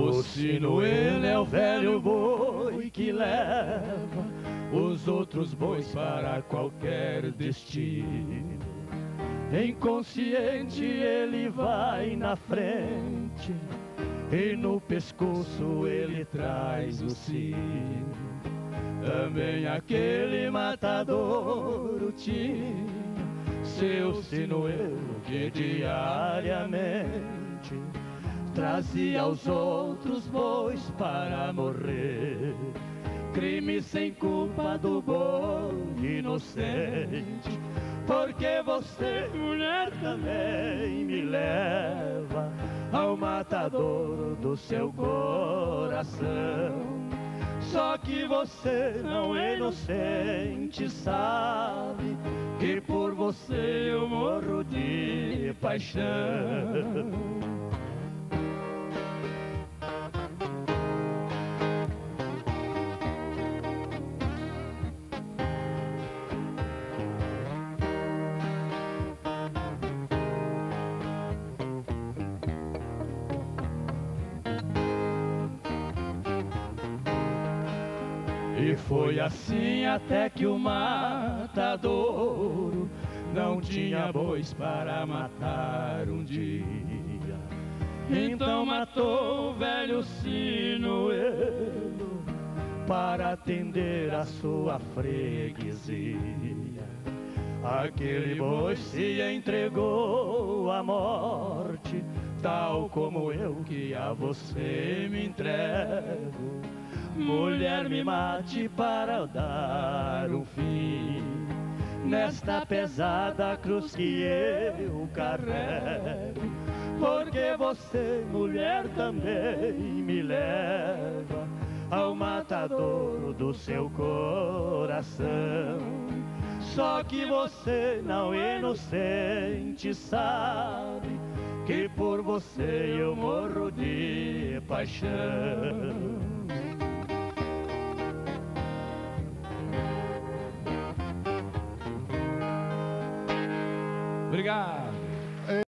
O sino, ele é o velho boi que leva os outros bois para qualquer destino. Inconsciente ele vai na frente e no pescoço ele traz o sino. Também aquele matadouro tinha seu sinuelo que diariamente trazia os outros bois para morrer. Crime sem culpa do boi inocente, porque você, mulher, também me leva ao matadouro do seu coração. Só que você, não é inocente, sabe que por você eu morro de paixão. E foi assim até que o matadouro não tinha bois para matar um dia. Então matou o velho sinuelo para atender a sua freguesia. Aquele boi se entregou à morte, tal como eu que a você me entrego. Mulher, me mate para dar um fim nesta pesada cruz que eu carrego, porque você, mulher, também me leva ao matadouro do seu coração. Só que você, não inocente, sabe que por você eu morro de paixão.